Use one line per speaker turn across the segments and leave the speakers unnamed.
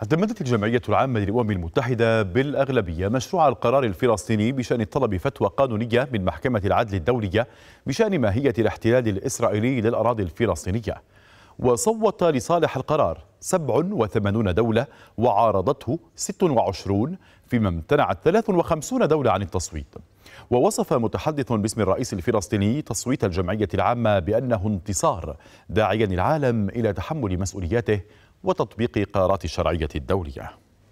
اعتمدت الجمعية العامة للأمم المتحدة بالأغلبية مشروع القرار الفلسطيني بشأن طلب فتوى قانونية من محكمة العدل الدولية بشأن ماهية الاحتلال الإسرائيلي للأراضي الفلسطينية. وصوت لصالح القرار 87 دولة وعارضته 26، فيما امتنعت 53 دولة عن التصويت. ووصف متحدث باسم الرئيس الفلسطيني تصويت الجمعية العامة بأنه انتصار، داعيا العالم إلى تحمل مسؤولياته وتطبيق قرارات الشرعية الدولية.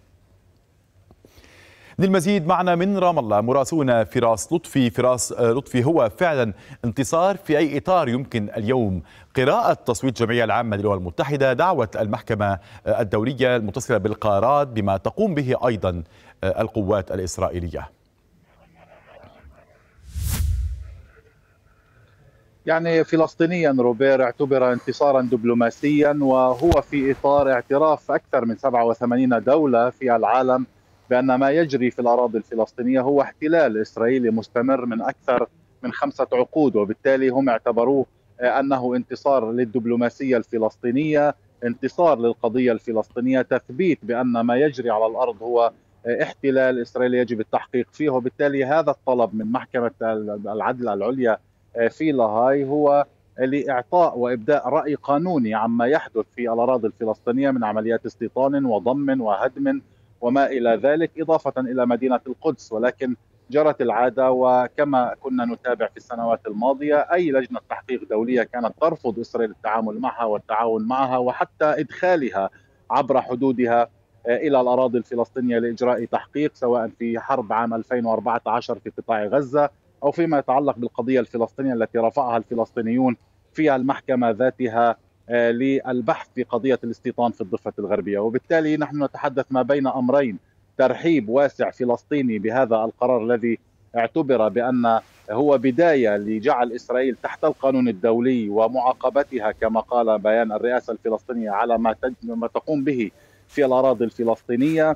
للمزيد معنا من رام الله مراسلنا فراس لطفي. فراس لطفي، هو فعلا انتصار؟ في أي إطار يمكن اليوم قراءة تصويت الجمعية العامة للأمم المتحدة دعوة المحكمة الدولية المتصلة بالقرارات بما تقوم به أيضا القوات الإسرائيلية؟
يعني فلسطينيا روبير اعتبر انتصارا دبلوماسيا، وهو في إطار اعتراف أكثر من 87 دولة في العالم بأن ما يجري في الأراضي الفلسطينية هو احتلال إسرائيلي مستمر من أكثر من 5 عقود، وبالتالي هم اعتبروه أنه انتصار للدبلوماسية الفلسطينية، انتصار للقضية الفلسطينية، تثبيت بأن ما يجري على الأرض هو احتلال إسرائيلي يجب التحقيق فيه. وبالتالي هذا الطلب من محكمة العدل العليا في لاهاي هو لإعطاء وإبداء رأي قانوني عما يحدث في الأراضي الفلسطينية من عمليات استيطان وضم وهدم وما إلى ذلك، إضافة إلى مدينة القدس. ولكن جرت العادة، وكما كنا نتابع في السنوات الماضية، أي لجنة تحقيق دولية كانت ترفض إسرائيل التعامل معها والتعاون معها وحتى إدخالها عبر حدودها إلى الأراضي الفلسطينية لإجراء تحقيق، سواء في حرب عام 2014 في قطاع غزة أو فيما يتعلق بالقضية الفلسطينية التي رفعها الفلسطينيون في المحكمة ذاتها للبحث في قضية الاستيطان في الضفة الغربية. وبالتالي نحن نتحدث ما بين أمرين: ترحيب واسع فلسطيني بهذا القرار الذي اعتبر بأن هو بداية لجعل إسرائيل تحت القانون الدولي ومعاقبتها كما قال بيان الرئاسة الفلسطينية على ما تقوم به في الأراضي الفلسطينية،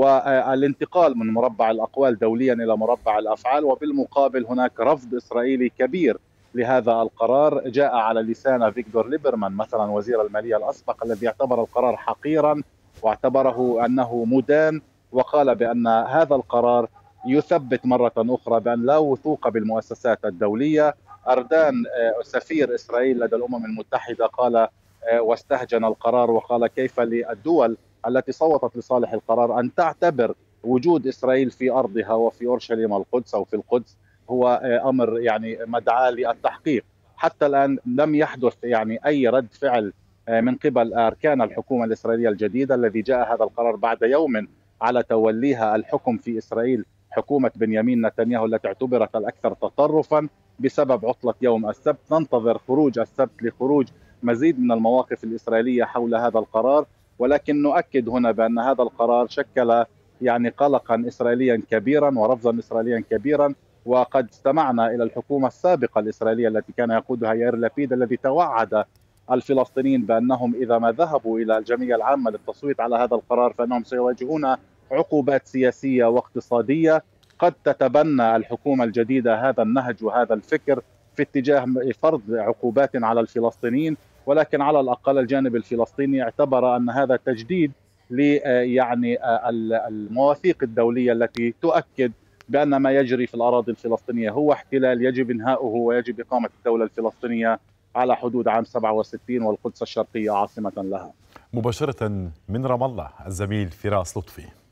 والانتقال من مربع الأقوال دوليا إلى مربع الأفعال. وبالمقابل هناك رفض إسرائيلي كبير لهذا القرار جاء على لسان فيكتور ليبرمان مثلا وزير المالية الأسبق، الذي اعتبر القرار حقيرا واعتبره أنه مدان، وقال بأن هذا القرار يثبت مرة أخرى بأن لا وثوق بالمؤسسات الدولية. أردان سفير إسرائيل لدى الأمم المتحدة قال واستهجن القرار وقال: كيف للدول التي صوتت لصالح القرار أن تعتبر وجود إسرائيل في أرضها وفي أورشليم القدس أو في القدس هو أمر يعني مدعاة للتحقيق. حتى الآن لم يحدث يعني أي رد فعل من قبل أركان الحكومة الإسرائيلية الجديدة، الذي جاء هذا القرار بعد يوم على توليها الحكم في إسرائيل حكومة بنيامين نتنياهو التي اعتبرت الأكثر تطرفا بسبب عطلة يوم السبت. ننتظر خروج السبت لخروج مزيد من المواقف الإسرائيلية حول هذا القرار، ولكن نؤكد هنا بأن هذا القرار شكل يعني قلقا إسرائيليا كبيرا ورفضا إسرائيليا كبيرا. وقد استمعنا إلى الحكومة السابقة الإسرائيلية التي كان يقودها يائير لبيد، الذي توعد الفلسطينيين بأنهم إذا ما ذهبوا إلى الجمعية العامة للتصويت على هذا القرار فإنهم سيواجهون عقوبات سياسية واقتصادية. قد تتبنى الحكومة الجديدة هذا النهج وهذا الفكر في اتجاه فرض عقوبات على الفلسطينيين، ولكن على الأقل الجانب الفلسطيني اعتبر أن هذا تجديد ل يعني المواثيق الدولية التي تؤكد بأن ما يجري في الأراضي الفلسطينية هو احتلال يجب إنهاؤه ويجب إقامة الدولة الفلسطينية على حدود عام 67 والقدس الشرقية عاصمة لها.
مباشرة من رام الله الزميل فراس لطفي.